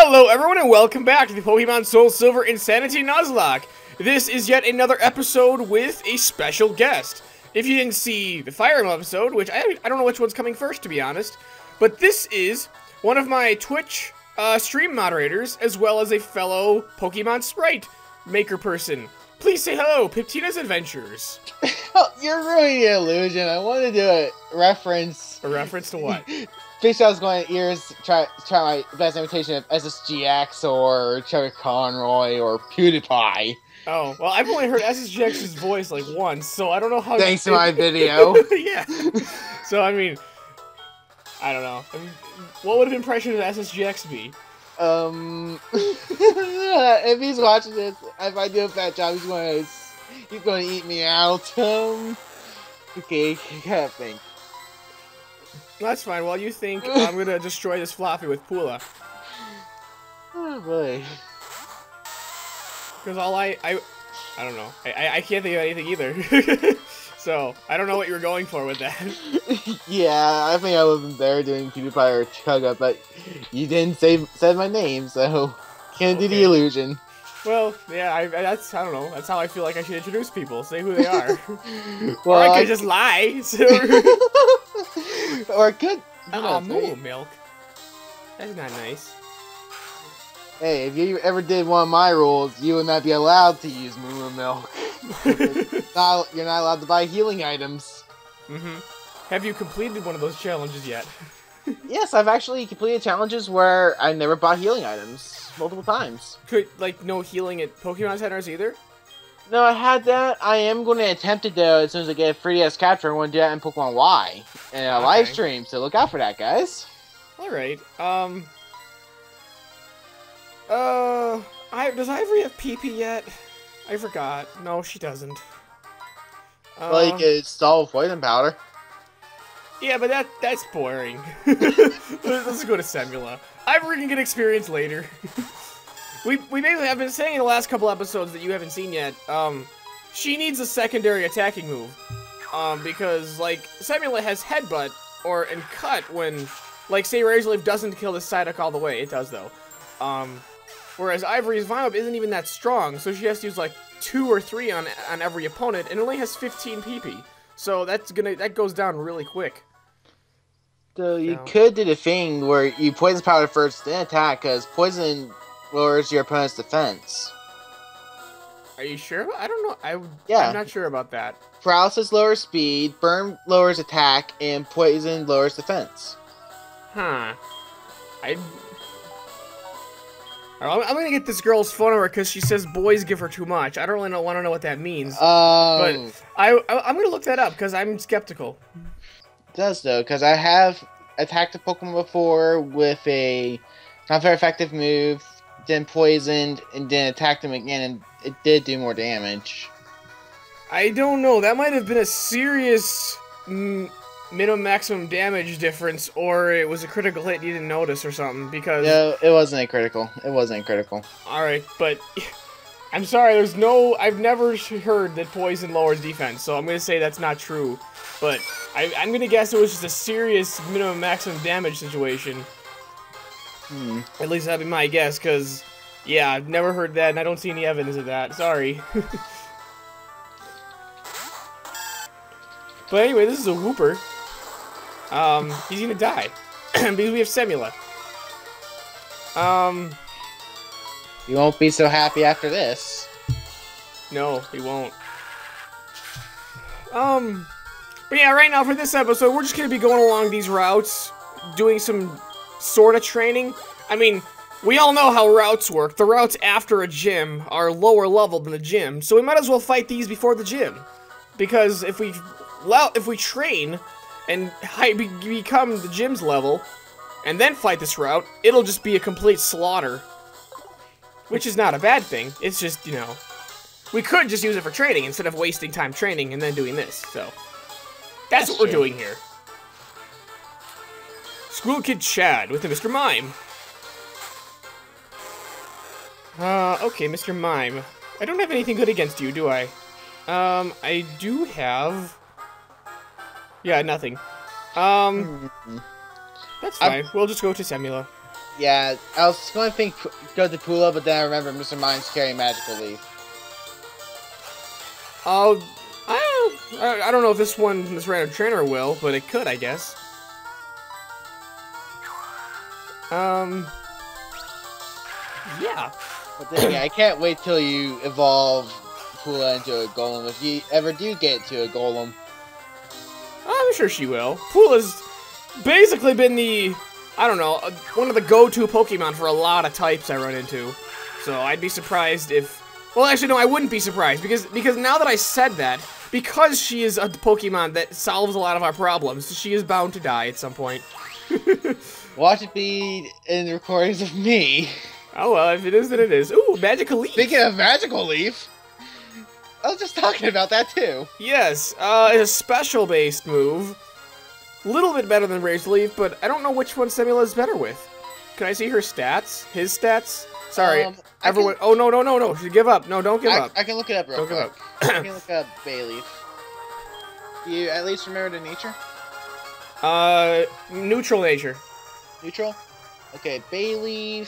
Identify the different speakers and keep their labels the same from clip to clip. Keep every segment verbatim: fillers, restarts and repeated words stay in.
Speaker 1: Hello everyone and welcome back to the Pokemon Soul Silver Insanity Nuzlocke. This is yet another episode with a special guest. If you didn't see the Fire Emblem episode, which I, I don't know which one's coming first to be honest, but this is one of my Twitch uh, stream moderators as well as a fellow Pokemon Sprite maker person. Please say hello, Piptina's Adventures.
Speaker 2: Oh, you're ruining the illusion. I want to do a reference.
Speaker 1: A reference to what?
Speaker 2: Basically, I was going to ears try try my best imitation of S S G X or Chuck Conroy or PewDiePie.
Speaker 1: Oh, well, I've only heard S S G X's voice like once, so I don't know how.
Speaker 2: Thanks to my video.
Speaker 1: Yeah. So I mean, I don't know. I mean, what would an impression of S S G X be?
Speaker 2: Um, if he's watching this, if I do a bad job, he's going to he's going to eat me out. Um, okay, I gotta think.
Speaker 1: That's fine. While you think, I'm gonna destroy this floppy with Pula.
Speaker 2: Oh boy.
Speaker 1: Because all I, I, I don't know. I, I can't think of anything either. So, I don't know what you were going for with that.
Speaker 2: Yeah, I think I wasn't there doing PewDiePie or Chugga, but you didn't say said my name, so can't do okay. The illusion.
Speaker 1: Well, yeah, I, that's, I don't know, that's how I feel like I should introduce people, say who they are.
Speaker 2: Well,
Speaker 1: or I could
Speaker 2: I...
Speaker 1: just lie.
Speaker 2: Or I could.
Speaker 1: Oh, moo milk. That's not nice.
Speaker 2: Hey, if you ever did one of my rules, you would not be allowed to use moo milk. not, you're not allowed to buy healing items.
Speaker 1: Mm-hmm. Have you completed one of those challenges yet?
Speaker 2: Yes, I've actually completed challenges where I never bought healing items multiple times.
Speaker 1: Could, like, no healing at Pokemon Centers either?
Speaker 2: No, I had that. I am going to attempt it, though, as soon as I get a three D S capture. I'm going to do that in Pokemon Y. In a okay. live stream, so look out for that, guys. Alright,
Speaker 1: um... Uh... I, does Ivory have P P yet? I forgot. No, she doesn't. Uh,
Speaker 2: like, it's all poison powder.
Speaker 1: Yeah, but that that's boring. Let's go to Semula. Ivory can get experience later. we we basically have been saying in the last couple episodes that you haven't seen yet. Um, she needs a secondary attacking move. Um, because like Semula has Headbutt or and Cut when, like, say Razor Leaf doesn't kill the Psyduck all the way. It does though. Um, whereas Ivory's Vine isn't even that strong, so she has to use like two or three on on every opponent, and only has fifteen P P. So that's gonna that goes down really quick.
Speaker 2: So you so. could do the thing where you poison powder first, then attack, because poison lowers your opponent's defense.
Speaker 1: Are you sure? I don't know. I,
Speaker 2: yeah.
Speaker 1: I'm not sure about that.
Speaker 2: Paralysis lowers speed, burn lowers attack, and poison lowers defense.
Speaker 1: Huh. I... I'm gonna get this girl's phone number because she says boys give her too much. I don't really know, want to know what that means.
Speaker 2: Um,
Speaker 1: but I, I, I'm gonna look that up because I'm skeptical.
Speaker 2: It does though, because I have attacked a Pokemon before with a not very effective move, then poisoned, and then attacked him again, and it did do more damage.
Speaker 1: I don't know. That might have been a serious mm, minimum maximum damage difference, or it was a critical hit you didn't notice or something, because...
Speaker 2: No, it wasn't a critical. It wasn't a critical.
Speaker 1: Alright, but... I'm sorry, there's no... I've never heard that poison lowers defense, so I'm gonna say that's not true. But I, I'm gonna guess it was just a serious minimum maximum damage situation.
Speaker 2: Hmm.
Speaker 1: At least that'd be my guess, because... Yeah, I've never heard that, and I don't see any evidence of that. Sorry. But anyway, this is a Whooper. Um, he's gonna die. Because we have Semula. Um...
Speaker 2: You won't be so happy after this.
Speaker 1: No, he won't. Um... But yeah, right now for this episode, we're just gonna be going along these routes, doing some sort of training. I mean, we all know how routes work. The routes after a gym are lower level than the gym, so we might as well fight these before the gym. Because if we... if we train and high, be, become the gym's level, and then fight this route, it'll just be a complete slaughter. Which is not a bad thing. It's just, you know, we could just use it for training instead of wasting time training and then doing this. So, that's, that's what we're true. doing here. School Kid Chad with the Mister Mime. Uh, okay, Mister Mime. I don't have anything good against you, do I? Um, I do have... Yeah, nothing. Um, that's fine. I'm... We'll just go to Semula.
Speaker 2: Yeah, I was going to think go to Pula, but then I remember Mister Mind's carrying Magical Leaf.
Speaker 1: Oh, uh, I don't, I don't know if this one, this random trainer will, but it could, I guess. Um, yeah.
Speaker 2: But then, yeah, I can't wait till you evolve Pula into a Golem. If you ever do get to a Golem.
Speaker 1: I'm sure she will. Pula's basically been the, I don't know, one of the go-to Pokemon for a lot of types I run into. So I'd be surprised if... Well, actually, no, I wouldn't be surprised, because because now that I said that, because she is a Pokemon that solves a lot of our problems, she is bound to die at some point.
Speaker 2: Watch it be in the recordings of me.
Speaker 1: Oh, well, if it is, then it is. Ooh, Magical Leaf!
Speaker 2: Speaking of Magical Leaf, I was just talking about that, too.
Speaker 1: Yes, uh, it's a special-based move. A little bit better than Razor Leaf, but I don't know which one Semula's better with. Can I see her stats? His stats? Sorry,
Speaker 2: Um,
Speaker 1: everyone. Oh, no, no, no, no. She give up. No, don't give
Speaker 2: I,
Speaker 1: up.
Speaker 2: I can look it up real
Speaker 1: Don't
Speaker 2: quick.
Speaker 1: give up.
Speaker 2: I can look up Bayleaf. Do you at least remember the nature?
Speaker 1: Uh, neutral nature.
Speaker 2: Neutral? Okay, Bayleaf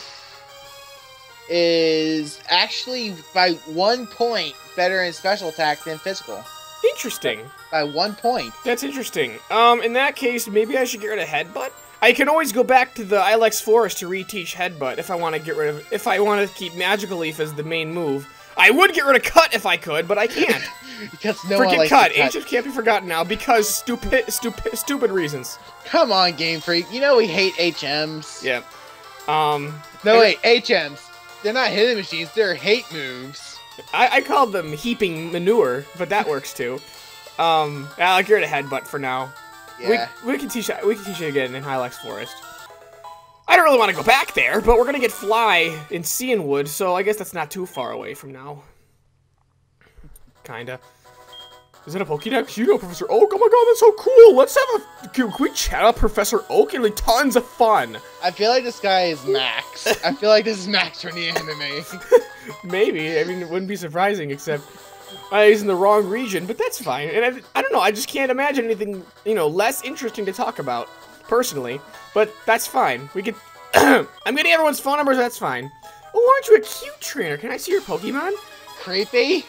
Speaker 2: is actually by one point better in special attack than physical.
Speaker 1: Interesting.
Speaker 2: By one point.
Speaker 1: That's interesting. Um, in that case, maybe I should get rid of Headbutt? I can always go back to the Ilex Forest to reteach Headbutt if I want to get rid of... If I want to keep Magical Leaf as the main move. I would get rid of Cut if I could, but I can't.
Speaker 2: Because no
Speaker 1: Forget
Speaker 2: one likes
Speaker 1: Cut.
Speaker 2: to cut.
Speaker 1: Ancient can't be forgotten now because stupid, stupid, stupid reasons.
Speaker 2: Come on, Game Freak. You know we hate H Ms.
Speaker 1: Yeah. Um...
Speaker 2: No, wait. H Ms. They're not hitting machines. They're hate moves.
Speaker 1: I, I called them heaping manure, but that works too. Um, I'll get rid of Headbutt for now.
Speaker 2: Yeah.
Speaker 1: We, we can teach we can teach it again in Hylex Forest. I don't really want to go back there, but we're gonna get Fly in Cianwood, so I guess that's not too far away from now. Kinda. Is it a Pokédex? You know Professor Oak? Oh my god, that's so cool! Let's have a... Can we chat about Professor Oak? It'll be tons of fun!
Speaker 2: I feel like this guy is Max. I feel like this is Max from the anime.
Speaker 1: Maybe. I mean, it wouldn't be surprising, except... Uh, he's in the wrong region, but that's fine. And I, I don't know, I just can't imagine anything, you know, less interesting to talk about, personally. But that's fine. We could... I'm getting everyone's phone numbers, that's fine. Oh, aren't you a cute trainer? Can I see your Pokemon?
Speaker 2: Creepy?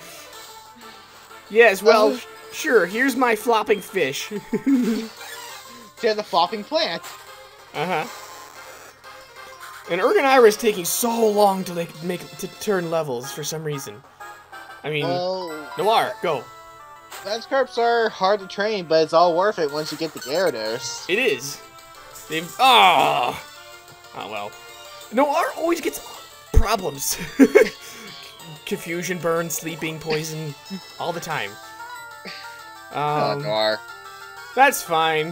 Speaker 1: Yes, well,
Speaker 2: Uh.
Speaker 1: sure, here's my flopping fish.
Speaker 2: They're the flopping plant.
Speaker 1: Uh-huh. And Urganira is taking so long to like, make to turn levels for some reason. I mean,
Speaker 2: Well,
Speaker 1: Noir, go.
Speaker 2: Magikarps are hard to train, but it's all worth it once you get the Gyarados.
Speaker 1: It is. They've... Oh! Oh, well. Noir always gets problems. Confusion, burn, sleeping, poison, all the time.
Speaker 2: Oh,
Speaker 1: Um,
Speaker 2: Noir.
Speaker 1: that's fine.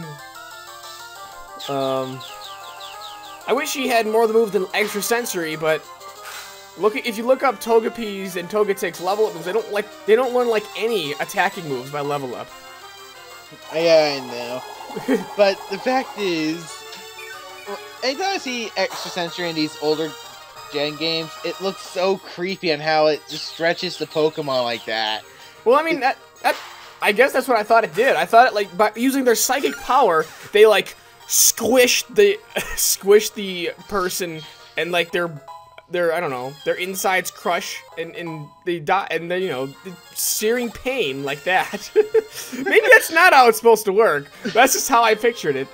Speaker 1: Um, I wish he had more of the move than extrasensory, but look at, if you look up Togepi's and Togetix's level up moves, they don't like they don't learn like any attacking moves by level up.
Speaker 2: Yeah, I know. But the fact is, well, anytime I see extrasensory in these older gen games, it looks so creepy on how it just stretches the Pokemon like that.
Speaker 1: Well, I mean, that, that, I guess that's what I thought it did. I thought it, like, by using their psychic power, they, like, squished the, squished the person, and, like, their, their, I don't know, their insides crush, and, and they die, and then, you know, searing pain, like that. Maybe that's not how it's supposed to work. That's just how I pictured it.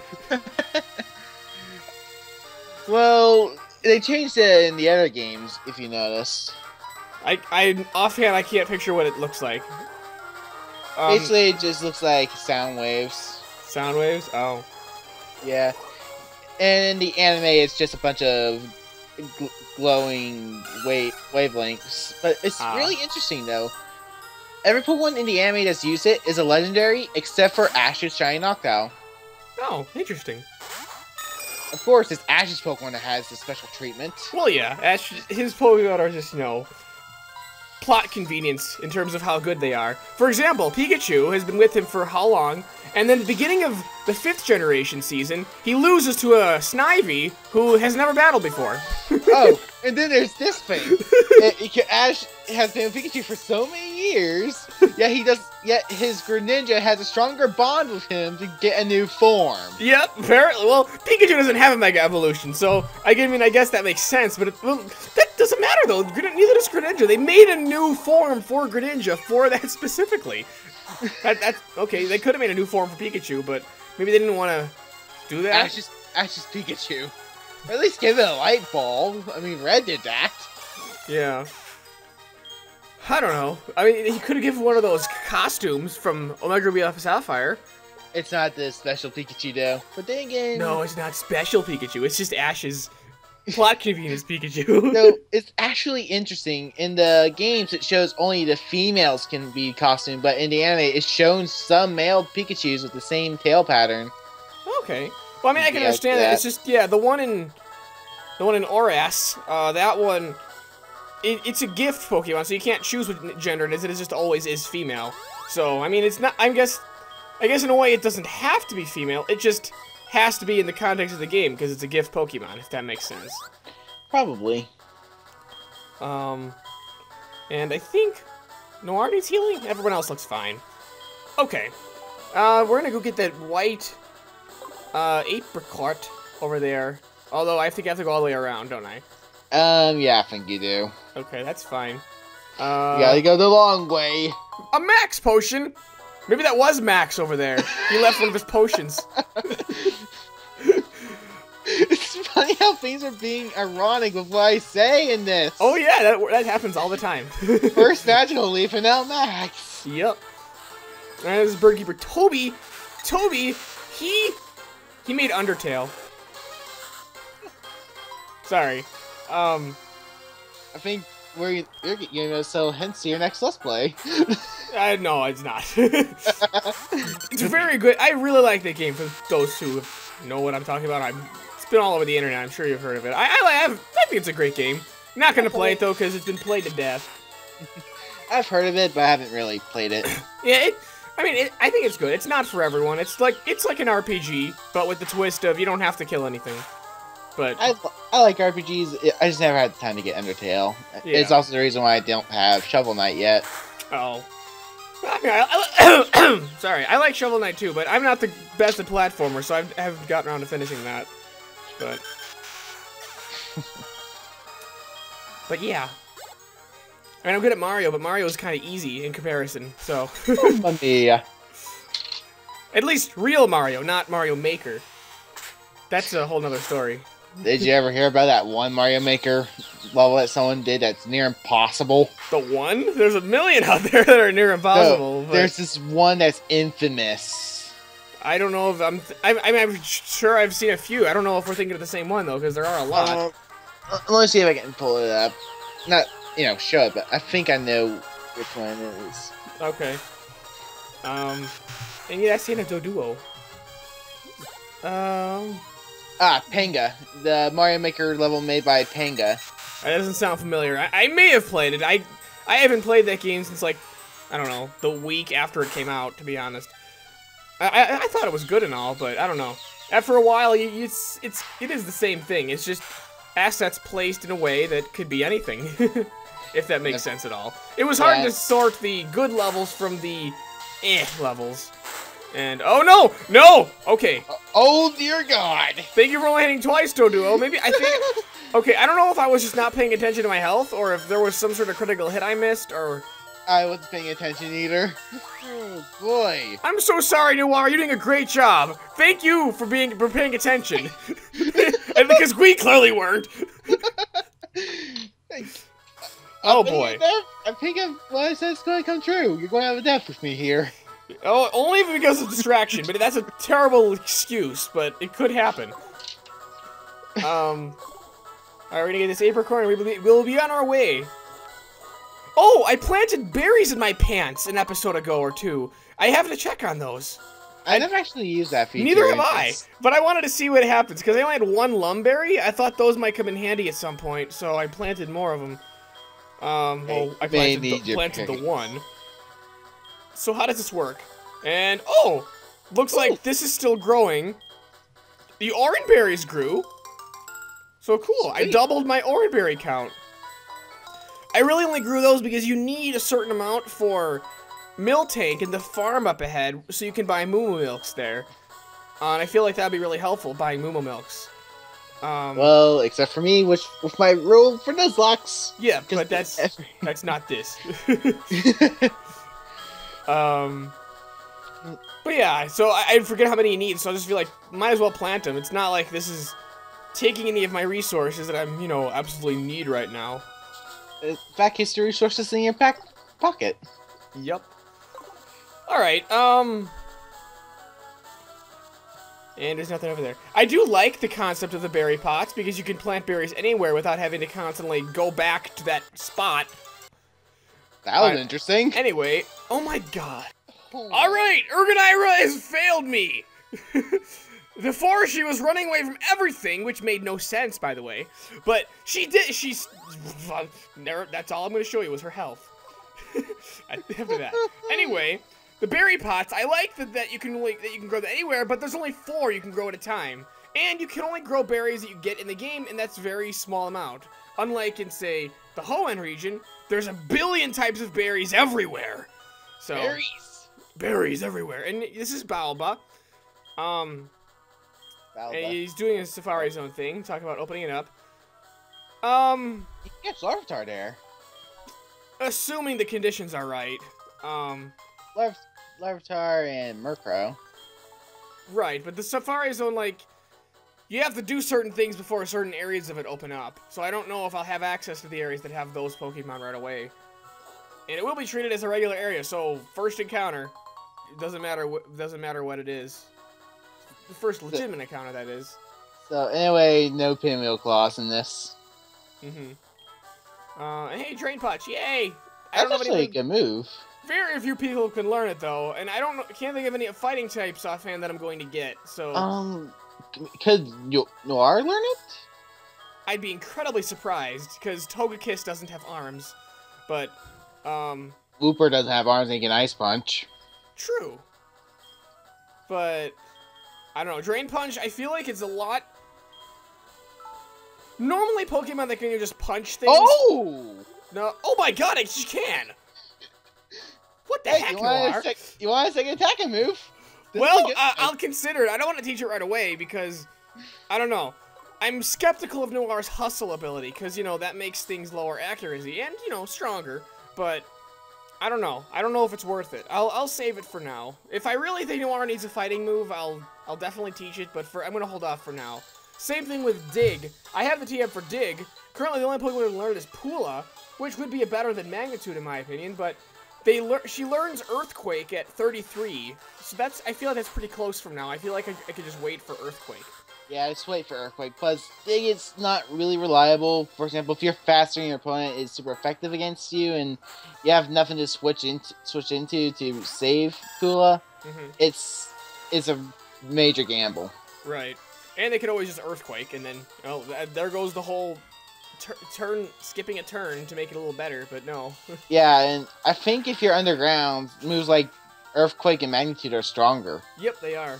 Speaker 2: Well, they changed it in the other games, if you noticed.
Speaker 1: I, I, offhand, I can't picture what it looks like. Um,
Speaker 2: Basically, it just looks like sound waves.
Speaker 1: sound waves? Oh.
Speaker 2: Yeah. And in the anime, it's just a bunch of gl glowing wave wavelengths. But it's
Speaker 1: Ah.
Speaker 2: really interesting, though. Every Pokemon in the anime that's used it is a legendary, except for Ash's Shiny Noctowl.
Speaker 1: Oh, interesting.
Speaker 2: Of course, it's Ash's Pokemon that has the special treatment.
Speaker 1: Well, yeah, Ash, his Pokemon are just, you know, plot convenience in terms of how good they are. For example, Pikachu has been with him for how long? And then at the beginning of the fifth generation season, he loses to a Snivy who has never battled before.
Speaker 2: Oh, and then there's this thing. It, it, Ash has been with Pikachu for so many years, Yeah, he does. Yet his Greninja has a stronger bond with him to get a new form.
Speaker 1: Yep, apparently. Well, Pikachu doesn't have a Mega Evolution, so I mean, I guess that makes sense. But it, well, that doesn't matter though. Neither does Greninja. They made a new form for Greninja for that specifically. that, that's okay. They could have made a new form for Pikachu, but maybe they didn't want to do that.
Speaker 2: Ash is, Ash is Pikachu. Or at least give it a light bulb. I mean, Red did that.
Speaker 1: Yeah. I don't know. I mean, he could have given one of those costumes from Omega Ruby Alpha Sapphire.
Speaker 2: It's not the special Pikachu, though. But then again...
Speaker 1: No, it's not special Pikachu. It's just Ash's plot convenience Pikachu.
Speaker 2: So, it's actually interesting. In the games, it shows only the females can be costumed, but in the anime, it's shown some male Pikachus with the same tail pattern.
Speaker 1: Okay. Well, I mean, I can
Speaker 2: Yeah,
Speaker 1: understand that.
Speaker 2: that.
Speaker 1: It's just, yeah, the one in... The one in Oras, uh, that one... It, it's a gift Pokemon, so you can't choose what gender it is. It is just always is female. So, I mean, it's not... I guess... I guess in a way it doesn't have to be female. It just has to be in the context of the game, because it's a gift Pokemon, if that makes sense.
Speaker 2: Probably.
Speaker 1: Um... And I think... Noir needs healing? Everyone else looks fine. Okay. Uh, we're gonna go get that white... Uh, apricot over there. Although, I think I have to go all the way around, don't I?
Speaker 2: Um, yeah, I think you do.
Speaker 1: Okay, that's fine. Uh,
Speaker 2: You gotta go the long way.
Speaker 1: A Max potion? Maybe that was Max over there. He left one of his potions.
Speaker 2: It's funny how things are being ironic with what I say in this.
Speaker 1: Oh yeah, that, that happens all the time.
Speaker 2: First Magical Leaf and now Max.
Speaker 1: Yep. And this is Birdkeeper Toby. Toby, he... He made Undertale. Sorry. Um...
Speaker 2: I think we're you're gonna sell hints to your next Let's Play.
Speaker 1: Uh, no, it's not. It's very good. I really like that game for those who know what I'm talking about. I'm, it's been all over the internet. I'm sure you've heard of it. I, I, have, I think it's a great game. Not going to play it, though, because it's been played to death.
Speaker 2: I've heard of it, but I haven't really played it.
Speaker 1: Yeah, it, I mean, it, I think it's good. It's not for everyone. It's like it's like an R P G, but with the twist of you don't have to kill anything. But
Speaker 2: I, I like R P Gs. I just never had the time to get Undertale.
Speaker 1: Yeah.
Speaker 2: It's also the reason why I don't have Shovel Knight yet.
Speaker 1: Oh. I mean, I, I, sorry, I like Shovel Knight too, but I'm not the best at platformers, so I've, I haven't gotten around to finishing that. But, but yeah. I mean, I'm good at Mario, but Mario is kind of easy in comparison, so.
Speaker 2: Yeah.
Speaker 1: At least real Mario, not Mario Maker. That's a whole nother story.
Speaker 2: Did you ever hear about that one Mario Maker level that someone did that's near impossible?
Speaker 1: The one? There's a million out there that are near impossible.
Speaker 2: No,
Speaker 1: but
Speaker 2: there's this one that's infamous.
Speaker 1: I don't know if I'm, th I'm... I'm... I'm sure I've seen a few. I don't know if we're thinking of the same one, though, because there are a lot.
Speaker 2: Uh, let me see if I can pull it up. Not, you know, show it, but I think I know which one it is.
Speaker 1: Okay. Um... And yeah, that's the end of Doduo. Um...
Speaker 2: Ah, Panga. The Mario Maker level made by Panga.
Speaker 1: That doesn't sound familiar. I, I may have played it. I I haven't played that game since, like, I don't know, the week after it came out, to be honest. I, I, I thought it was good and all, but I don't know. After a while, you, you, it's, it's, it is the same thing. It's just assets placed in a way that could be anything, if that makes sense at all. It was hard
Speaker 2: Yeah.
Speaker 1: to sort the good levels from the eh levels. And, oh no! No! Okay.
Speaker 2: Oh dear God!
Speaker 1: Thank you for only hitting twice, Doduo. Maybe, I think... Okay, I don't know if I was just not paying attention to my health, or if there was some sort of critical hit I missed, or...
Speaker 2: I wasn't paying attention either. Oh boy.
Speaker 1: I'm so sorry, Noir. You're doing a great job. Thank you for being for paying attention. And because we clearly weren't. Oh boy.
Speaker 2: I think what I said is going to come true. You're going to have a death with me here.
Speaker 1: Oh, only because of distraction, but that's a terrible excuse, but it could happen. Um, alright, we're gonna get this apricorn, and we- we'll be on our way. Oh, I planted berries in my pants an episode ago or two. I have to check on those.
Speaker 2: I never actually used that feature.
Speaker 1: Neither have I, but I wanted to see what happens, because I only had one lumberry. I thought those might come in handy at some point, so I planted more of them. Um, well, I planted, the, planted the one. So how does this work? And, oh! Looks like this is still growing. The orange berries grew. So cool, I doubled my orange berry count. I really only grew those because you need a certain amount for mill tank in the farm up ahead, so you can buy Moo Milks there. Uh, and I feel like that'd be really helpful, buying Moo Milks. Um,
Speaker 2: well, except for me, which with my rule for Nuzlocke.
Speaker 1: Yeah, but that's that's not this. um, but yeah, so I, I forget how many you need, so I just feel like might as well plant them. It's not like this is taking any of my resources that I'm, you know, absolutely need right now.
Speaker 2: In fact, history resources in your pack pocket.
Speaker 1: Yep. All right. Um. And there's nothing over there. I do like the concept of the berry pots because you can plant berries anywhere without having to constantly go back to that spot.
Speaker 2: That was
Speaker 1: right.
Speaker 2: interesting.
Speaker 1: Anyway, oh my god. Oh. All right, Urganira has failed me. Before she was running away from everything, which made no sense, by the way. But she did. She's. That's all I'm going to show you was her health. After that. Anyway. The berry pots, I like that, that you can like, that you can grow them anywhere, but there's only four you can grow at a time. And you can only grow berries that you get in the game, and that's a very small amount. Unlike in, say, the Hoenn region, there's a billion types of berries everywhere. So
Speaker 2: Berries!
Speaker 1: Berries everywhere. And this is Balba. Um,
Speaker 2: Balba.
Speaker 1: And he's doing a Safari Zone thing, talking about opening it up. Um...
Speaker 2: You can get Larvitar there.
Speaker 1: Assuming the conditions are right. Um...
Speaker 2: Larv Larvitar and Murkrow.
Speaker 1: Right, but the Safari Zone, like, you have to do certain things before certain areas of it open up. So I don't know if I'll have access to the areas that have those Pokemon right away. And it will be treated as a regular area, so first encounter, it doesn't matter what doesn't matter what it is. The first legitimate so, encounter, that is.
Speaker 2: So anyway, no pinwheel claws in this.
Speaker 1: Mm-hmm. Uh, hey, Drain Punch, yay! I
Speaker 2: That's
Speaker 1: don't know
Speaker 2: actually a good move.
Speaker 1: Very few people can learn it though, and I don't know, can't think of any fighting types offhand that I'm going to get. So
Speaker 2: um, could you Noir learn it?
Speaker 1: I'd be incredibly surprised because Togekiss doesn't have arms, but um,
Speaker 2: Wooper doesn't have arms and he can Ice Punch.
Speaker 1: True, but I don't know. Drain Punch, I feel like it's a lot. Normally, Pokemon that can just punch things.
Speaker 2: Oh
Speaker 1: no! Oh my God! It just can. What the
Speaker 2: hey,
Speaker 1: heck,
Speaker 2: you want,
Speaker 1: Noir?
Speaker 2: a sec you want a second attacking move? This
Speaker 1: well, uh, I'll consider it. I don't want to teach it right away because, I don't know. I'm skeptical of Noir's hustle ability because, you know, that makes things lower accuracy and, you know, stronger. But, I don't know. I don't know if it's worth it. I'll, I'll save it for now. If I really think Noir needs a fighting move, I'll, I'll definitely teach it. But for I'm going to hold off for now. Same thing with Dig. I have the T M for Dig. Currently, the only Pokemon to learn is Pula, which would be a better than Magnitude in my opinion, but... They lear she learns Earthquake at thirty-three, so that's I feel like that's pretty close from now. I feel like I, I could just wait for Earthquake.
Speaker 2: Yeah, just wait for Earthquake. Plus, Dig is not really reliable. For example, if you're faster and your opponent is super effective against you, and you have nothing to switch into switch into to save Kula, mm-hmm. it's it's a major gamble.
Speaker 1: Right, and they could always just Earthquake, and then oh, there goes the whole. Tur turn skipping a turn to make it a little better, but no.
Speaker 2: Yeah, and I think if you're underground, moves like Earthquake and Magnitude are stronger.
Speaker 1: Yep, they are.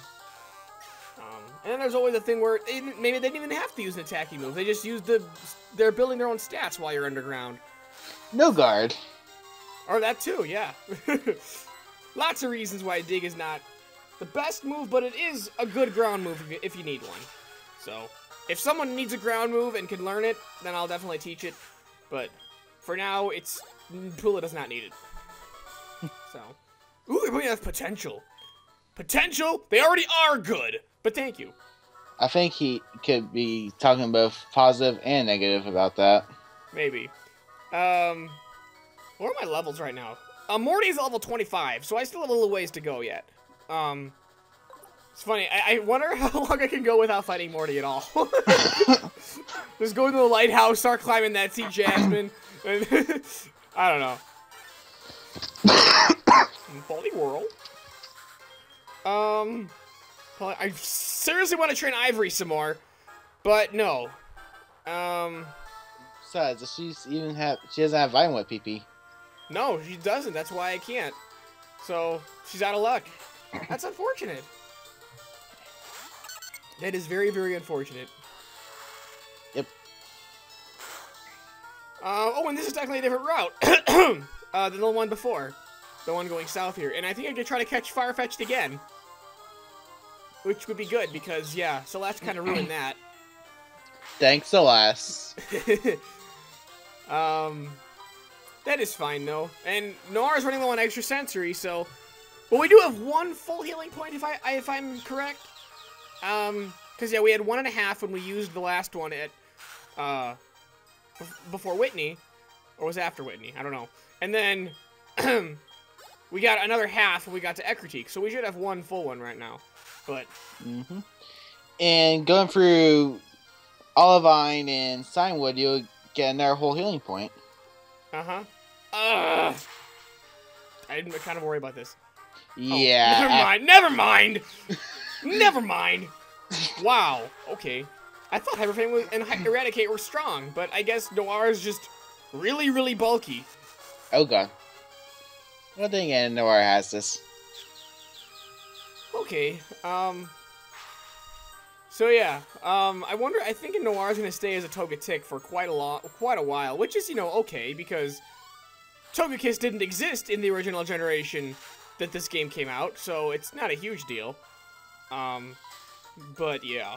Speaker 1: Um, and then there's always a thing where they, maybe they didn't even have to use an attacking move. They just use the they're building their own stats while you're underground.
Speaker 2: No guard.
Speaker 1: Or that too, yeah. Lots of reasons why Dig is not the best move, but it is a good ground move if you, if you need one. So. If someone needs a ground move and can learn it, then I'll definitely teach it. But for now, it's Pula does not need it. So, ooh, they're putting out potential. Potential? They already are good. But thank you.
Speaker 2: I think he could be talking both positive and negative about that.
Speaker 1: Maybe. Um, what are my levels right now? Uh, Morty's level twenty-five, so I still have a little ways to go yet. Um. It's funny, I, I wonder how long I can go without fighting Morty at all. Just go to the lighthouse, start climbing that Sea Jasmine. I don't know. Baldy Whirl. Um, I seriously want to train Ivory some more, but no. Um.
Speaker 2: Besides, does she even have? She doesn't have Vine Whip P P.
Speaker 1: No, she doesn't. That's why I can't. So she's out of luck. That's unfortunate. That is very, very unfortunate.
Speaker 2: Yep.
Speaker 1: Uh, oh, and this is technically a different route uh, than the one before. the one going south here. And I think I could try to catch Farfetch'd again. Which would be good, because, yeah, Celeste kind of ruined that.
Speaker 2: Thanks, Celeste.
Speaker 1: um, that is fine, though. And Noir's running low on extra sensory, so... Well, we do have one full healing point, if, I, I, if I'm correct. Um, because, yeah, we had one and a half when we used the last one at, uh, before Whitney. Or was it after Whitney? I don't know. And then, we got another half when we got to Ecruteak, so we should have one full one right now. But
Speaker 2: mm-hmm. And going through Olivine and Signwood, you'll get another whole healing point.
Speaker 1: Uh-huh. Ugh. I'm kind of worried about this.
Speaker 2: Yeah.
Speaker 1: Oh, never mind. Never mind. Never mind. Wow. Okay. I thought Hyperfang and Eradicate were strong, but I guess Noir is just really, really bulky.
Speaker 2: Oh, God. I think Noir has this.
Speaker 1: Okay, um, so yeah, um, I wonder, I think Noir's gonna stay as a Togetic for quite a long, quite a while, which is, you know, okay, because Togekiss didn't exist in the original generation that this game came out, so it's not a huge deal, um, but yeah.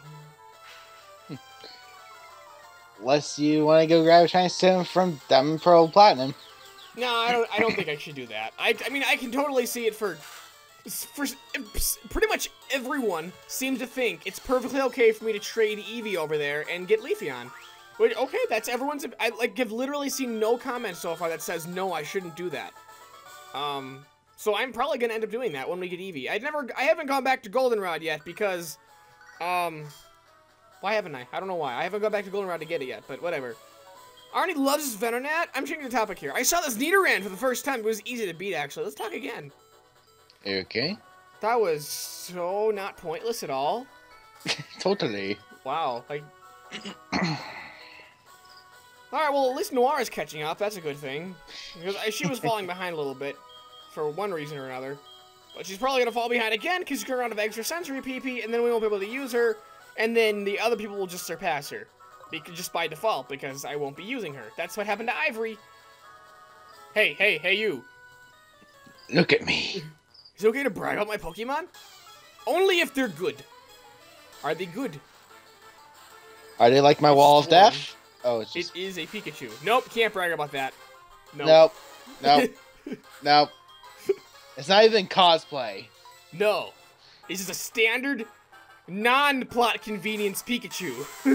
Speaker 2: Unless you want to go grab a Shiny Stone from Diamond, Pearl, Platinum.
Speaker 1: No, I don't, I don't think I should do that. I, I mean, I can totally see it for... For, pretty much everyone seems to think it's perfectly okay for me to trade Eevee over there and get Leafeon. Which, okay, that's everyone's... I like have literally seen no comment so far that says, no, I shouldn't do that. Um, so I'm probably going to end up doing that when we get Eevee. I never... I haven't gone back to Goldenrod yet because... Um... Why haven't I? I don't know why. I haven't gone back to Goldenrod to get it yet, but whatever. Arnie loves his Venonat. I'm changing the topic here. I saw this Nidoran for the first time. It was easy to beat, actually. Let's talk again.
Speaker 2: Okay.
Speaker 1: That was so not pointless at all.
Speaker 2: Totally.
Speaker 1: Wow. Like. Alright, well, at least Noir is catching up. That's a good thing. Because she was falling behind a little bit. For one reason or another. But she's probably going to fall behind again because she's going to run out of extra sensory P P. And then we won't be able to use her. And then the other people will just surpass her. Because, just by default. Because I won't be using her. That's what happened to Ivory. Hey, hey, hey, you.
Speaker 2: Look at me.
Speaker 1: Is it okay to brag about my Pokemon? Only if they're good. Are they good?
Speaker 2: Are they like my
Speaker 1: It's
Speaker 2: Wall of
Speaker 1: one.
Speaker 2: Death? Oh, it's just...
Speaker 1: It is a Pikachu. Nope, can't brag about that. Nope.
Speaker 2: Nope. Nope. Nope. It's not even cosplay.
Speaker 1: No. It's just a standard, non-plot convenience Pikachu.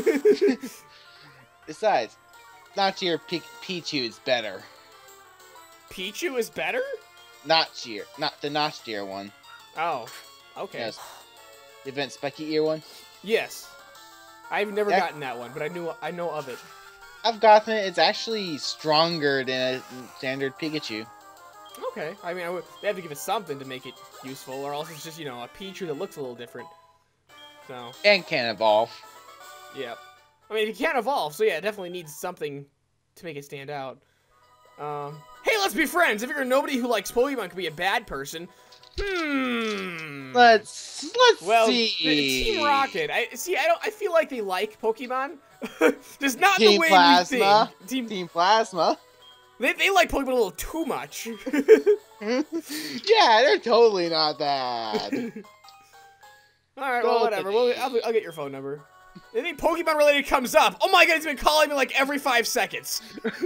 Speaker 2: Besides, not your P Pichu is better.
Speaker 1: Pichu is better?
Speaker 2: Not cheer, not the notched ear one.
Speaker 1: Oh, okay.
Speaker 2: Yes. The event spiky ear one.
Speaker 1: Yes. I've never
Speaker 2: That-
Speaker 1: gotten that one, but I knew I know of it.
Speaker 2: I've gotten it. It's actually stronger than a standard Pikachu.
Speaker 1: Okay. I mean, I would, they have to give it something to make it useful, or else it's just, you know, a Pichu that looks a little different. So.
Speaker 2: And can evolve.
Speaker 1: Yeah. I mean, it can't evolve, so yeah, it definitely needs something to make it stand out. Um, hey, let's be friends! I figure nobody who likes Pokemon could be a bad person. Hmm.
Speaker 2: Let's let's
Speaker 1: well,
Speaker 2: see.
Speaker 1: Team Rocket. I see. I don't. I feel like they like Pokemon. Just not
Speaker 2: Team
Speaker 1: the way
Speaker 2: Plasma.
Speaker 1: we think. Team.
Speaker 2: Team Plasma.
Speaker 1: They they like Pokemon a little too much.
Speaker 2: Yeah, they're totally not bad.
Speaker 1: All right. Well, whatever. Well, I'll, I'll get your phone number. Anything Pokemon related comes up. Oh my god, he's been calling me like every five seconds.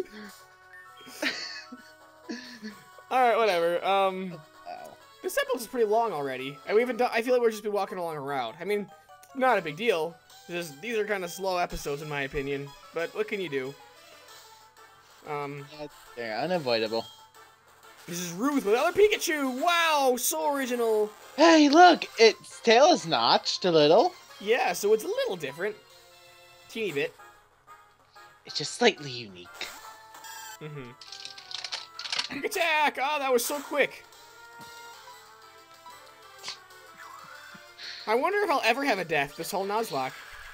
Speaker 1: Alright, whatever. Um, this episode is pretty long already. And we haven't done, I feel like we're just been walking along a route. I mean, not a big deal. Just, these are kind of slow episodes in my opinion. But what can you do? Um,
Speaker 2: They're unavoidable.
Speaker 1: This is Ruth with another Pikachu! Wow, so original!
Speaker 2: Hey, look! Its tail is notched a little.
Speaker 1: Yeah, so it's a little different. Teeny bit.
Speaker 2: It's just slightly unique.
Speaker 1: Mm-hmm. Quick attack! Oh, that was so quick. I wonder if I'll ever have a death this whole Nuzlocke.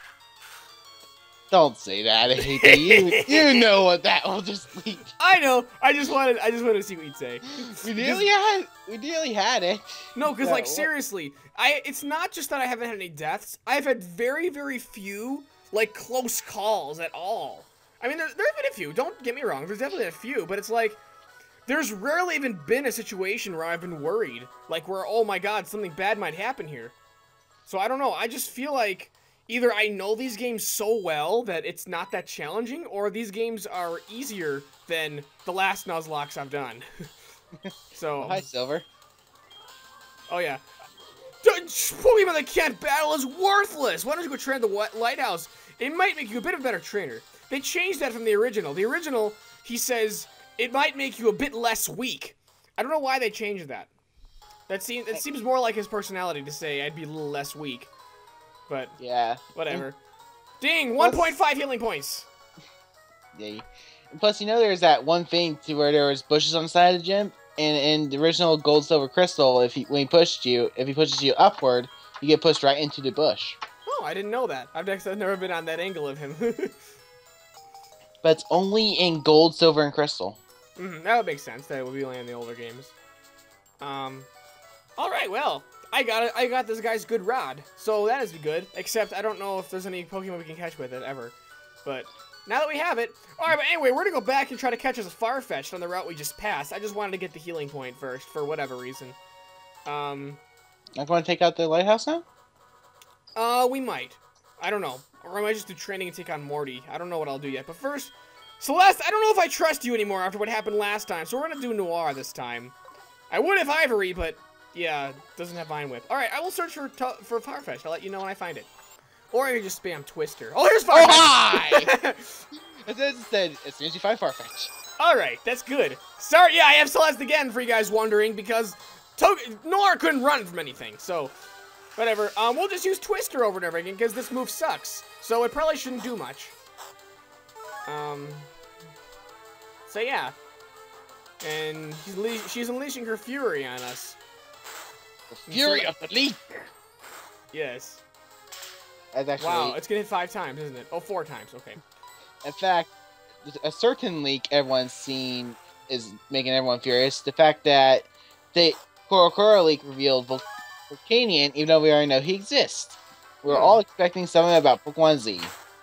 Speaker 2: Don't say that, I hate you. You know what that will just lead.
Speaker 1: I know. I just wanted. I just wanted to see what you'd say.
Speaker 2: We nearly had. We nearly had it.
Speaker 1: No, because
Speaker 2: No,
Speaker 1: like
Speaker 2: what-
Speaker 1: seriously, I. It's not just that I haven't had any deaths. I've had very, very few like close calls at all. I mean, there there've been a few. Don't get me wrong. There's definitely a few, but it's like there's rarely even been a situation where I've been worried. Like, where, oh my god, something bad might happen here. So, I don't know. I just feel like either I know these games so well that it's not that challenging, or these games are easier than the last Nuzlocks I've done. So.
Speaker 2: Oh, hi, Silver.
Speaker 1: Oh, yeah. Pokemon that can't battle is worthless! Why don't you go train the Lighthouse? It might make you a bit of a better trainer. They changed that from the original. The original, he says, it might make you a bit less weak. I don't know why they changed that. That seems, it seems more like his personality to say I'd be a little less weak. But,
Speaker 2: yeah.
Speaker 1: Whatever. Ding! one point five healing points!
Speaker 2: Yeah. Plus, you know there's that one thing to where there was bushes on the side of the gym? And in the original Gold, Silver, Crystal, if he, when he pushed you, if he pushes you upward, you get pushed right into the bush.
Speaker 1: Oh, I didn't know that. I've never been on that angle of him.
Speaker 2: But it's only in Gold, Silver, and Crystal.
Speaker 1: Mm-hmm, that would make sense. That would be only in the older games. Um, all right, well, I got it. I got this guy's good rod, so that is good. Except I don't know if there's any Pokemon we can catch with it ever. But now that we have it, all right. But anyway, we're gonna go back and try to catch us a Farfetch'd on the route we just passed. I just wanted to get the healing point first for whatever reason. Um,
Speaker 2: not going to take out the lighthouse now?
Speaker 1: Uh, we might. I don't know. Or I might just do training and take on Morty. I don't know what I'll do yet. But first, Celeste, I don't know if I trust you anymore after what happened last time, so we're gonna do Noir this time. I would if Ivory, but yeah, doesn't have Vine Whip. All right, I will search for for Farfetch'd. I'll let you know when I find it. Or I can just spam Twister. Oh, here's Farfetch'd.
Speaker 2: Oh, hi! It said as soon as you find Farfetch'd.
Speaker 1: All right, that's good. Sorry, yeah, I have Celeste again for you guys wondering because to Noir couldn't run from anything, so. Whatever, um, we'll just use Twister over and over again, because this move sucks. So it probably shouldn't do much. Um, so yeah. And she's, she's unleashing her fury on us.
Speaker 2: The fury of the Leek!
Speaker 1: Yes.
Speaker 2: That's actually...
Speaker 1: Wow, it's gonna hit five times, isn't it? Oh, four times, okay.
Speaker 2: In fact, a certain leak everyone's seen is making everyone furious. The fact that the Korokoro leak revealed both Volcanion, even though we already know he exists. We're hmm. all expecting something about Pokemon Z.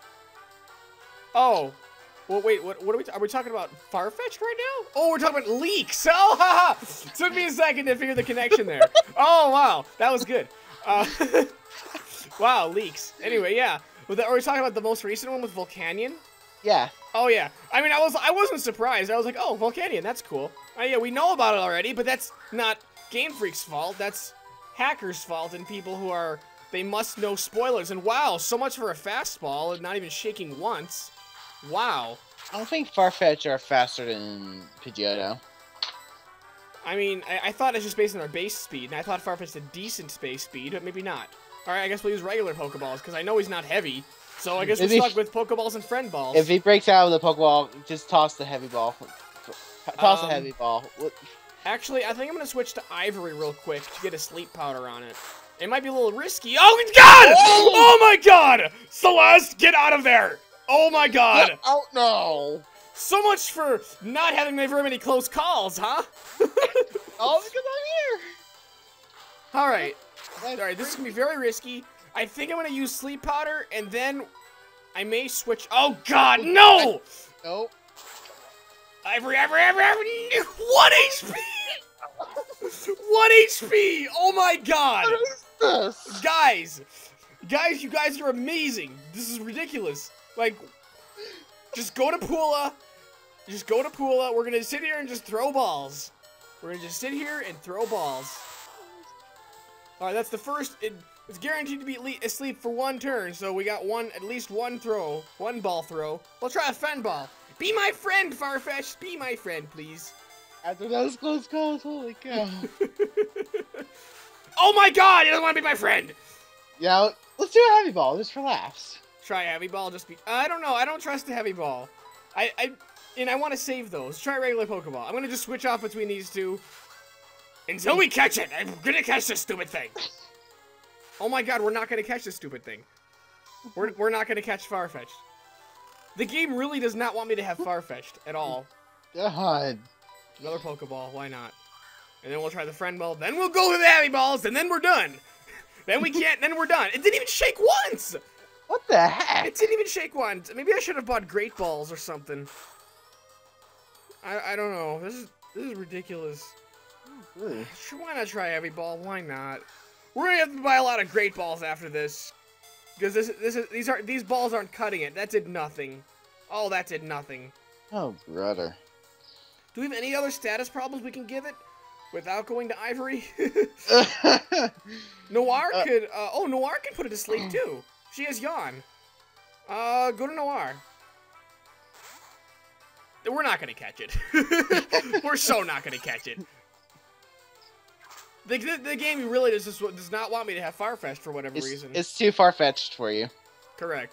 Speaker 1: Oh. Well, wait, what, what are we, are we talking about Farfetch'd right now? Oh, we're talking about Leeks! Oh, haha! Took me a second to figure the connection there. Oh, wow, that was good. Uh, wow, Leeks. Anyway, yeah. Are we talking about the most recent one with Volcanion?
Speaker 2: Yeah.
Speaker 1: Oh, yeah. I mean, I, was, I wasn't surprised. I was like, oh, Volcanion, that's cool. Oh, yeah, we know about it already, but that's not Game Freak's fault. That's hackers' fault and people who are, they must know spoilers. And wow, so much for a fastball and not even shaking once. Wow.
Speaker 2: I don't think Farfetch'd are faster than Pidgeotto.
Speaker 1: I mean, I, I thought it's just based on their base speed, and I thought Farfetch'd a decent base speed, but maybe not. Alright, I guess we'll use regular Pokeballs, because I know he's not heavy. So I guess we're stuck with Pokeballs and Friend Balls.
Speaker 2: If he breaks out of the Pokeball, just toss the heavy ball. Toss um, the heavy ball.
Speaker 1: Actually, I think I'm going to switch to Ivory real quick to get a sleep powder on it. It might be a little risky. Oh, God! Oh, oh my God! Celeste, get out of there! Oh, my God!
Speaker 2: Get out now!
Speaker 1: So much for not having very many close calls, huh?
Speaker 2: All because I'm here!
Speaker 1: Alright. Alright, this is going to be very risky. I think I'm going to use sleep powder, and then I may switch... Oh, God, no!
Speaker 2: Nope.
Speaker 1: Ivory, Ivory, Ivory, Ivory! One H P! One H P! Oh my God!
Speaker 2: What is this?
Speaker 1: Guys! Guys, you guys are amazing! This is ridiculous. Like, just go to Pula. Just go to Pula. We're gonna sit here and just throw balls. We're gonna just sit here and throw balls. Alright, that's the first... It, it's guaranteed to be asleep for one turn, so we got one, at least one throw. One ball throw. We'll try a Fen Ball. Be my friend, Farfetch'd. Be my friend, please.
Speaker 2: After those close calls, holy cow.
Speaker 1: Oh my God, he doesn't want to be my friend.
Speaker 2: Yeah, let's do a heavy ball, just for laughs.
Speaker 1: Try a heavy ball, just be... I don't know, I don't trust the heavy ball. I, I, and I want to save those. Try regular Pokeball. I'm going to just switch off between these two. Until we catch it, I'm going to catch this stupid thing. Oh my God, we're not going to catch this stupid thing. We're, we're not going to catch Farfetch'd. The game really does not want me to have Farfetch'd at all.
Speaker 2: God.
Speaker 1: Another Pokeball, why not? And then we'll try the Friend Ball, then we'll go to the Heavy Balls, and then we're done. Then we can't, then we're done. It didn't even shake once!
Speaker 2: What the heck?
Speaker 1: It didn't even shake once. Maybe I should have bought Great Balls or something. I, I don't know. This is, This is ridiculous.
Speaker 2: Really?
Speaker 1: Sure, why not try heavy ball? Why not? We're gonna have to buy a lot of great balls after this, because this, this is, these are these balls aren't cutting it. That did nothing. Oh, that did nothing.
Speaker 2: Oh, brother.
Speaker 1: Do we have any other status problems we can give it without going to Ivory? Noir
Speaker 2: Uh,
Speaker 1: could. Uh, oh, Noir can put it to sleep too. She has yawn. Uh, go to Noir. We're not gonna catch it. We're so not gonna catch it. The, the, the game really does, just, does not want me to have Farfetch'd for whatever
Speaker 2: it's,
Speaker 1: reason.
Speaker 2: It's too far-fetched for you.
Speaker 1: Correct.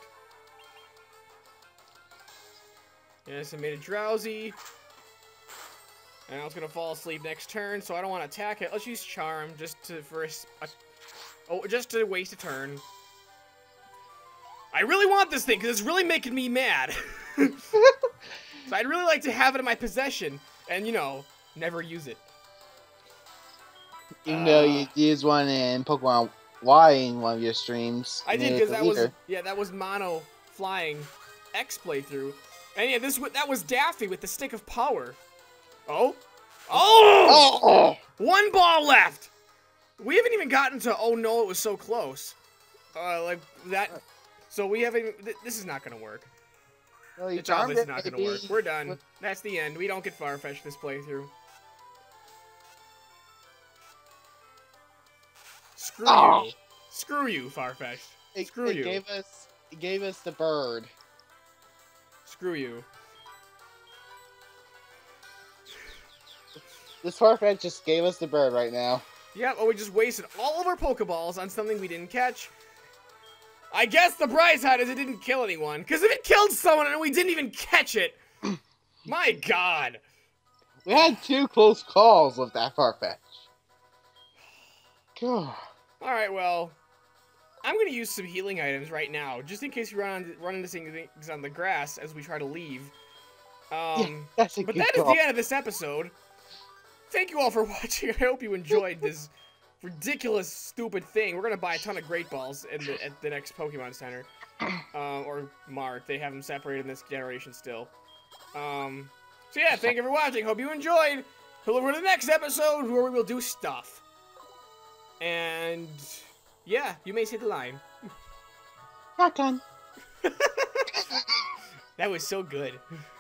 Speaker 1: Yes, I made it drowsy. And I was gonna fall asleep next turn, so I don't want to attack it. Let's use Charm just to for a, a, oh, just to waste a turn. I really want this thing because it's really making me mad. So I'd really like to have it in my possession, and you know, never use it.
Speaker 2: Even
Speaker 1: Uh,
Speaker 2: though you used one in Pokemon Y in one of your streams.
Speaker 1: I did
Speaker 2: and
Speaker 1: because
Speaker 2: it's
Speaker 1: that was
Speaker 2: leader.
Speaker 1: yeah that was mono flying X playthrough, and yeah this wa- that was Daffy with the stick of power. Oh, oh,
Speaker 2: Oh!
Speaker 1: one ball left. We haven't even gotten to oh no it was so close. Uh, like that. So we haven't. Th this is not gonna work.
Speaker 2: No, you
Speaker 1: It's
Speaker 2: charmed
Speaker 1: obviously
Speaker 2: it,
Speaker 1: not gonna
Speaker 2: maybe.
Speaker 1: work. We're done.
Speaker 2: What-
Speaker 1: That's the end. We don't get Farfetch'd this playthrough. Screw
Speaker 2: Oh.
Speaker 1: you. Screw you, Farfetch'd.
Speaker 2: It,
Speaker 1: Screw
Speaker 2: it
Speaker 1: you.
Speaker 2: Gave us, it gave us the bird.
Speaker 1: Screw you.
Speaker 2: This Farfetch'd just gave us the bird right now.
Speaker 1: Yeah, well, we just wasted all of our Pokeballs on something we didn't catch. I guess the bright side is it didn't kill anyone. Because if it killed someone and we didn't even catch it, my God.
Speaker 2: We had two close calls with that Farfetch'd. God.
Speaker 1: All right, well, I'm gonna use some healing items right now, just in case we run on, run into things on the grass as we try to leave. Um,
Speaker 2: Yeah, that's a
Speaker 1: but
Speaker 2: good
Speaker 1: that is
Speaker 2: call.
Speaker 1: the end of this episode. Thank you all for watching. I hope you enjoyed this ridiculous, stupid thing. We're gonna buy a ton of Great Balls in the, at the next Pokemon Center, uh, or Mart. They have them separated in this generation still. Um, so yeah, thank you for watching. Hope you enjoyed. We'll look for the next episode where we will do stuff. And yeah, you may say the line.
Speaker 2: Not done.
Speaker 1: That was so good.